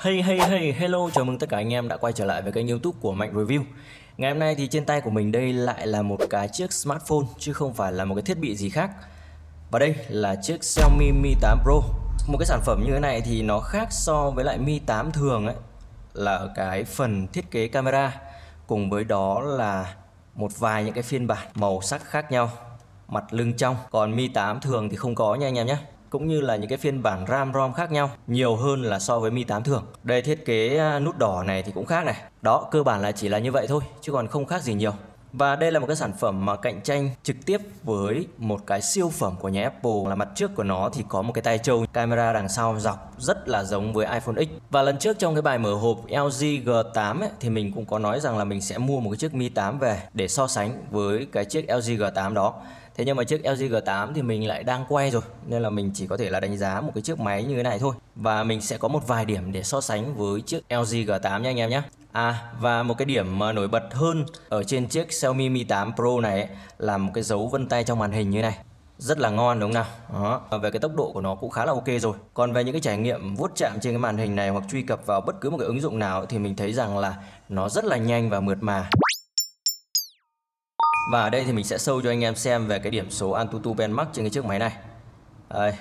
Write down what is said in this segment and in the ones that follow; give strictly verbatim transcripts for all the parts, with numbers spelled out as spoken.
Hey hey hey, hello, chào mừng tất cả anh em đã quay trở lại với kênh YouTube của Mạnh Review. Ngày hôm nay thì trên tay của mình đây lại là một cái chiếc smartphone chứ không phải là một cái thiết bị gì khác. Và đây là chiếc Xiaomi Mi tám Pro. Một cái sản phẩm như thế này thì nó khác so với lại Mi tám thường ấy, là ở cái phần thiết kế camera, cùng với đó là một vài những cái phiên bản màu sắc khác nhau, mặt lưng trong. Còn Mi tám thường thì không có nha anh em nhé. Cũng như là những cái phiên bản RAM ROM khác nhau nhiều hơn là so với Mi tám thường. Đây, thiết kế nút đỏ này thì cũng khác này. Đó, cơ bản là chỉ là như vậy thôi chứ còn không khác gì nhiều. Và đây là một cái sản phẩm mà cạnh tranh trực tiếp với một cái siêu phẩm của nhà Apple, là mặt trước của nó thì có một cái tai trâu, camera đằng sau dọc rất là giống với iPhone X. Và lần trước trong cái bài mở hộp L G G tám ấy, thì mình cũng có nói rằng là mình sẽ mua một cái chiếc Mi tám về để so sánh với cái chiếc L G G tám đó. Thế nhưng mà chiếc L G G tám thì mình lại đang quay rồi, nên là mình chỉ có thể là đánh giá một cái chiếc máy như thế này thôi. Và mình sẽ có một vài điểm để so sánh với chiếc L G G tám nha anh em nhé. À, và một cái điểm mà nổi bật hơn ở trên chiếc Xiaomi Mi tám Pro này ấy, là một cái dấu vân tay trong màn hình như thế này. Rất là ngon đúng không nào? Đó. Và về cái tốc độ của nó cũng khá là ok rồi. Còn về những cái trải nghiệm vuốt chạm trên cái màn hình này hoặc truy cập vào bất cứ một cái ứng dụng nào thì mình thấy rằng là nó rất là nhanh và mượt mà. Và ở đây thì mình sẽ show cho anh em xem về cái điểm số Antutu Benchmark trên cái chiếc máy này. Đây.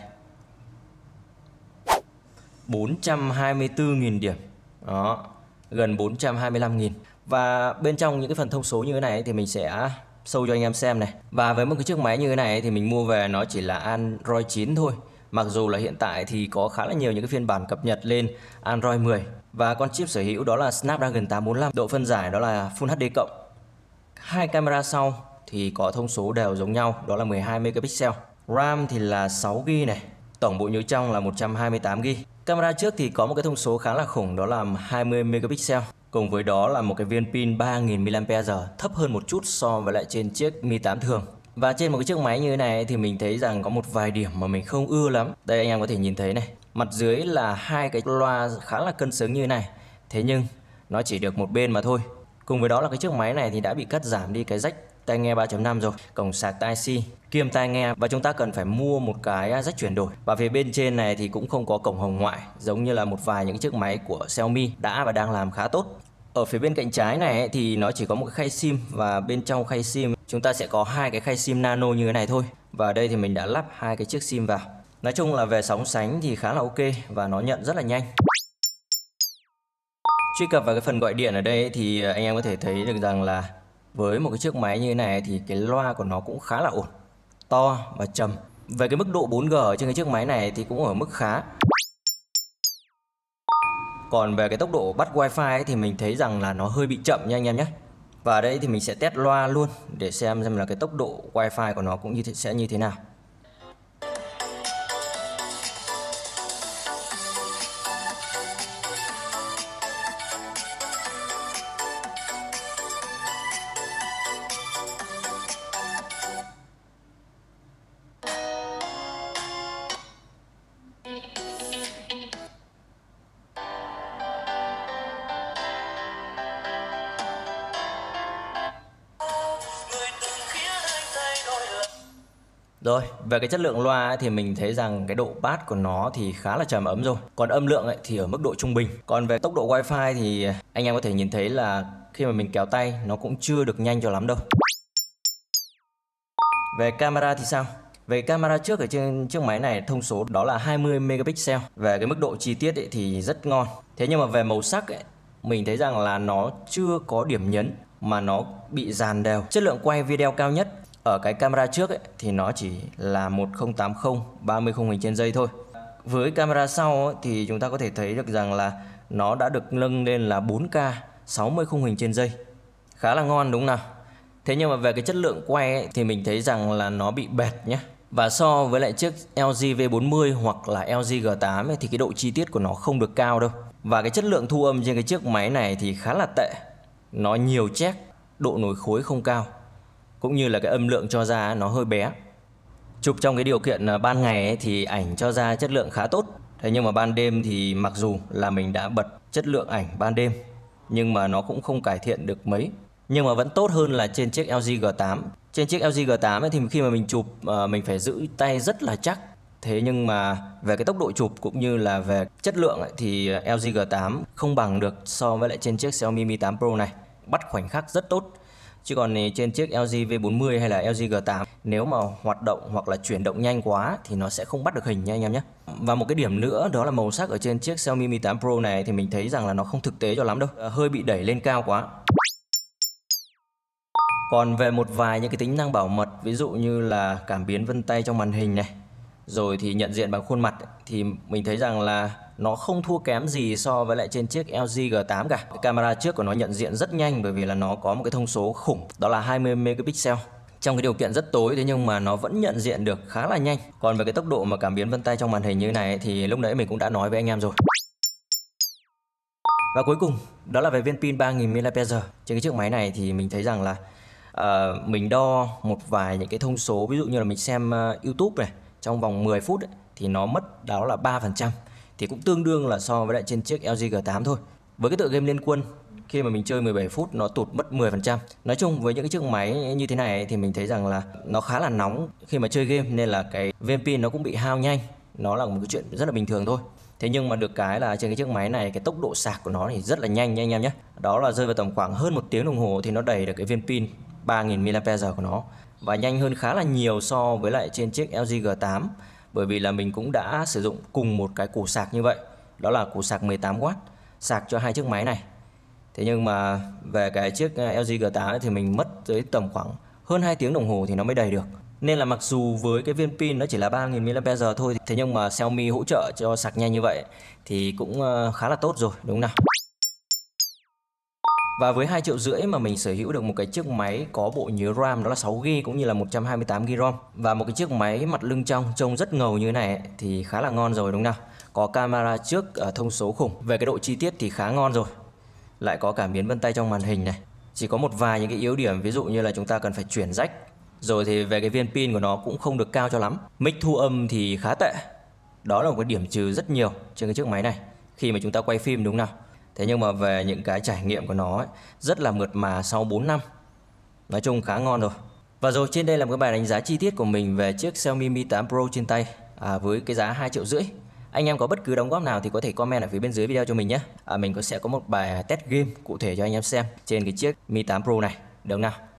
bốn trăm hai mươi tư nghìn điểm. Đó, gần bốn trăm hai mươi lăm nghìn. Và bên trong những cái phần thông số như thế này thì mình sẽ show cho anh em xem này. Và với một cái chiếc máy như thế này thì mình mua về nó chỉ là Android chín thôi. Mặc dù là hiện tại thì có khá là nhiều những cái phiên bản cập nhật lên Android mười. Và con chip sở hữu đó là Snapdragon tám bốn lăm. Độ phân giải đó là Full hát đê cộng. Hai camera sau thì có thông số đều giống nhau, đó là mười hai megapixel. RAM thì là sáu gi ga bai này. Tổng bộ nhớ trong là một trăm hai mươi tám gi ga bai. Camera trước thì có một cái thông số khá là khủng, đó là hai mươi megapixel. Cùng với đó là một cái viên pin ba nghìn mi li am pe giờ, thấp hơn một chút so với lại trên chiếc Mi tám thường. Và trên một cái chiếc máy như thế này thì mình thấy rằng có một vài điểm mà mình không ưa lắm. Đây anh em có thể nhìn thấy này. Mặt dưới là hai cái loa khá là cân xứng như thế này. Thế nhưng nó chỉ được một bên mà thôi. Cùng với đó là cái chiếc máy này thì đã bị cắt giảm đi cái jack tai nghe ba chấm năm rồi, cổng sạc Type-C, kiêm tai nghe, và chúng ta cần phải mua một cái jack chuyển đổi. Và phía bên trên này thì cũng không có cổng hồng ngoại giống như là một vài những chiếc máy của Xiaomi đã và đang làm khá tốt. Ở phía bên cạnh trái này thì nó chỉ có một cái khay sim, và bên trong khay sim chúng ta sẽ có hai cái khay sim nano như thế này thôi. Và ở đây thì mình đã lắp hai cái chiếc sim vào. Nói chung là về sóng sánh thì khá là ok và nó nhận rất là nhanh. Truy cập vào cái phần gọi điện ở đây thì anh em có thể thấy được rằng là với một cái chiếc máy như thế này thì cái loa của nó cũng khá là ổn, to và trầm. Về cái mức độ bốn G ở trên cái chiếc máy này thì cũng ở mức khá. Còn về cái tốc độ bắt wifi ấy thì mình thấy rằng là nó hơi bị chậm nha anh em nhé. Và ở đây thì mình sẽ test loa luôn để xem xem là cái tốc độ wifi của nó cũng như thế, sẽ như thế nào. Rồi, về cái chất lượng loa ấy, thì mình thấy rằng cái độ bass của nó thì khá là trầm ấm rồi. Còn âm lượng ấy, thì ở mức độ trung bình. Còn về tốc độ wifi thì anh em có thể nhìn thấy là khi mà mình kéo tay nó cũng chưa được nhanh cho lắm đâu. Về camera thì sao? Về camera trước ở trên chiếc máy này thông số đó là hai mươi megapixel. Về cái mức độ chi tiết ấy, thì rất ngon. Thế nhưng mà về màu sắc ấy, mình thấy rằng là nó chưa có điểm nhấn mà nó bị dàn đều. Chất lượng quay video cao nhất ở cái camera trước ấy, thì nó chỉ là một không tám không ba mươi khung hình trên giây thôi. Với camera sau ấy, thì chúng ta có thể thấy được rằng là nó đã được nâng lên là bốn K sáu mươi khung hình trên giây. Khá là ngon đúng không nào? Thế nhưng mà về cái chất lượng quay ấy, thì mình thấy rằng là nó bị bệt nhé. Và so với lại chiếc L G V bốn mươi hoặc là L G G tám ấy, thì cái độ chi tiết của nó không được cao đâu. Và cái chất lượng thu âm trên cái chiếc máy này thì khá là tệ. Nó nhiều check, độ nổi khối không cao, cũng như là cái âm lượng cho ra nó hơi bé. Chụp trong cái điều kiện ban ngày ấy, thì ảnh cho ra chất lượng khá tốt. Thế nhưng mà ban đêm thì mặc dù là mình đã bật chất lượng ảnh ban đêm nhưng mà nó cũng không cải thiện được mấy. Nhưng mà vẫn tốt hơn là trên chiếc L G G tám. Trên chiếc L G G tám ấy, thì khi mà mình chụp mình phải giữ tay rất là chắc Thế nhưng mà về cái tốc độ chụp cũng như là về chất lượng ấy, thì lờ giê G tám không bằng được so với lại trên chiếc Xiaomi Mi tám Pro này. Bắt khoảnh khắc rất tốt. Chứ còn trên chiếc lờ giê V bốn mươi hay là lờ giê G tám, nếu mà hoạt động hoặc là chuyển động nhanh quá thì nó sẽ không bắt được hình nha anh em nhé. Và một cái điểm nữa đó là màu sắc ở trên chiếc Xiaomi Mi tám Pro này thì mình thấy rằng là nó không thực tế cho lắm đâu, hơi bị đẩy lên cao quá. Còn về một vài những cái tính năng bảo mật, ví dụ như là cảm biến vân tay trong màn hình này, rồi thì nhận diện bằng khuôn mặt, thì mình thấy rằng là nó không thua kém gì so với lại trên chiếc lờ giê G tám cả. Cái camera trước của nó nhận diện rất nhanh bởi vì là nó có một cái thông số khủng, đó là hai mươi megapixel. Trong cái điều kiện rất tối thế nhưng mà nó vẫn nhận diện được khá là nhanh. Còn về cái tốc độ mà cảm biến vân tay trong màn hình như này thì lúc nãy mình cũng đã nói với anh em rồi. Và cuối cùng đó là về viên pin ba nghìn mi li am pe giờ. Trên cái chiếc máy này thì mình thấy rằng là uh, mình đo một vài những cái thông số, ví dụ như là mình xem uh, YouTube này trong vòng mười phút ấy, thì nó mất đó là ba phần trăm, thì cũng tương đương là so với lại trên chiếc lờ giê G tám thôi. Với cái tựa game Liên Quân, khi mà mình chơi mười bảy phút nó tụt mất mười phần trăm. Nói chung với những cái chiếc máy như thế này thì mình thấy rằng là nó khá là nóng khi mà chơi game, nên là cái viên pin nó cũng bị hao nhanh. Nó là một cái chuyện rất là bình thường thôi. Thế nhưng mà được cái là trên cái chiếc máy này cái tốc độ sạc của nó thì rất là nhanh nha anh em nhé. Đó là rơi vào tầm khoảng hơn một tiếng đồng hồ thì nó đầy được cái viên pin ba nghìn mi li am pe giờ của nó. Và nhanh hơn khá là nhiều so với lại trên chiếc lờ giê G tám. Bởi vì là mình cũng đã sử dụng cùng một cái củ sạc như vậy. Đó là củ sạc mười tám oát sạc cho hai chiếc máy này. Thế nhưng mà về cái chiếc lờ giê G tám thì mình mất tới tầm khoảng hơn hai tiếng đồng hồ thì nó mới đầy được. Nên là mặc dù với cái viên pin nó chỉ là ba nghìn mi li am pe giờ thôi, thế nhưng mà Xiaomi hỗ trợ cho sạc nhanh như vậy thì cũng khá là tốt rồi, đúng không nào? Và với hai triệu rưỡi mà mình sở hữu được một cái chiếc máy có bộ nhớ RAM đó là sáu gi ga bai cũng như là một trăm hai mươi tám gi ga bai ROM và một cái chiếc máy mặt lưng trong trông rất ngầu như thế này thì khá là ngon rồi, đúng không nào? Có camera trước thông số khủng, về cái độ chi tiết thì khá ngon rồi. Lại có cảm biến vân tay trong màn hình này. Chỉ có một vài những cái yếu điểm, ví dụ như là chúng ta cần phải chuyển jack. Rồi thì về cái viên pin của nó cũng không được cao cho lắm. Mic thu âm thì khá tệ. Đó là một cái điểm trừ rất nhiều trên cái chiếc máy này khi mà chúng ta quay phim, đúng không nào? Thế nhưng mà về những cái trải nghiệm của nó ấy, rất là mượt mà sau bốn năm. Nói chung khá ngon rồi. Và rồi trên đây là một cái bài đánh giá chi tiết của mình về chiếc Xiaomi Mi tám Pro trên tay à, với cái giá hai triệu rưỡi. Anh em có bất cứ đóng góp nào thì có thể comment ở phía bên dưới video cho mình nhé. À, mình có sẽ có một bài test game cụ thể cho anh em xem trên cái chiếc Mi tám Pro này, được không nào?